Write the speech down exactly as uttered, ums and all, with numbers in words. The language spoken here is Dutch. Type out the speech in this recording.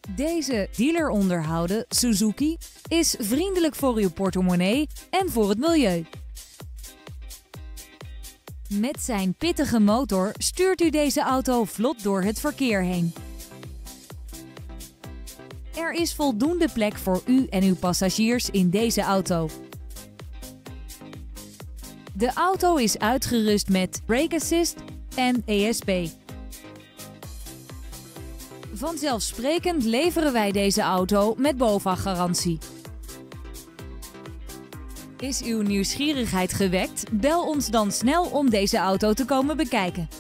Deze dealer onderhouden Suzuki is vriendelijk voor uw portemonnee en voor het milieu. Met zijn pittige motor stuurt u deze auto vlot door het verkeer heen. Er is voldoende plek voor u en uw passagiers in deze auto. De auto is uitgerust met Brake Assist en E S P. Vanzelfsprekend leveren wij deze auto met BOVAG-garantie. Is uw nieuwsgierigheid gewekt? Bel ons dan snel om deze auto te komen bekijken.